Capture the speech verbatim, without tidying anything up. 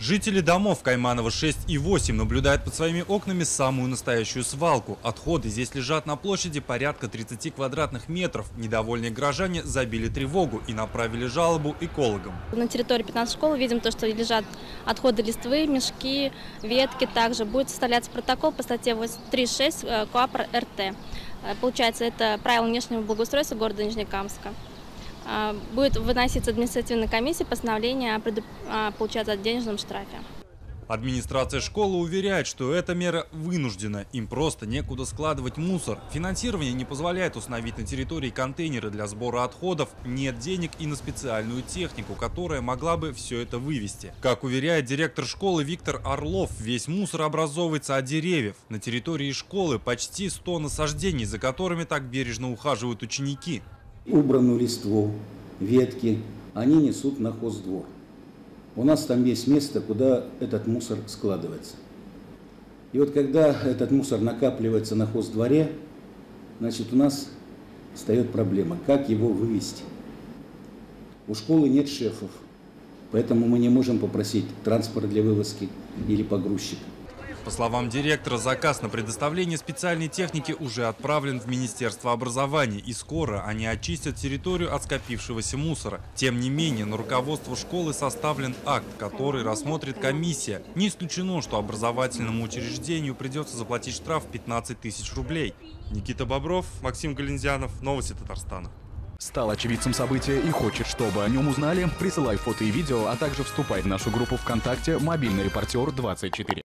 Жители домов Кайманова шесть и восемь наблюдают под своими окнами самую настоящую свалку. Отходы здесь лежат на площади порядка тридцати квадратных метров. Недовольные горожане забили тревогу и направили жалобу экологам. На территории пятнадцатой школы видим то, что лежат отходы листвы, мешки, ветки. Также будет составляться протокол по статье тридцать шесть КоАП эр тэ. Получается, это правила внешнего благоустройства города Нижнекамска. Будет выноситься административная комиссия постановление о, получается, денежном штрафе. Администрация школы уверяет, что эта мера вынуждена. Им просто некуда складывать мусор. Финансирование не позволяет установить на территории контейнеры для сбора отходов. Нет денег и на специальную технику, которая могла бы все это вывести. Как уверяет директор школы Виктор Орлов, весь мусор образовывается от деревьев. На территории школы почти сто насаждений, за которыми так бережно ухаживают ученики. Убранную листву, ветки, они несут на хоздвор. У нас там есть место, куда этот мусор складывается. И вот когда этот мусор накапливается на хоздворе, значит, у нас встает проблема, как его вывести. У школы нет шефов, поэтому мы не можем попросить транспорт для вывозки или погрузчика. По словам директора, заказ на предоставление специальной техники уже отправлен в Министерство образования, и скоро они очистят территорию от скопившегося мусора. Тем не менее, на руководство школы составлен акт, который рассмотрит комиссия. Не исключено, что образовательному учреждению придется заплатить штраф пятнадцать тысяч рублей. Никита Бобров, Максим Галинзянов, Новости Татарстана. Стал очевидцем события и хочет, чтобы о нем узнали? Присылай фото и видео, а также вступай в нашу группу ВКонтакте «Мобильный репортер двадцать четыре».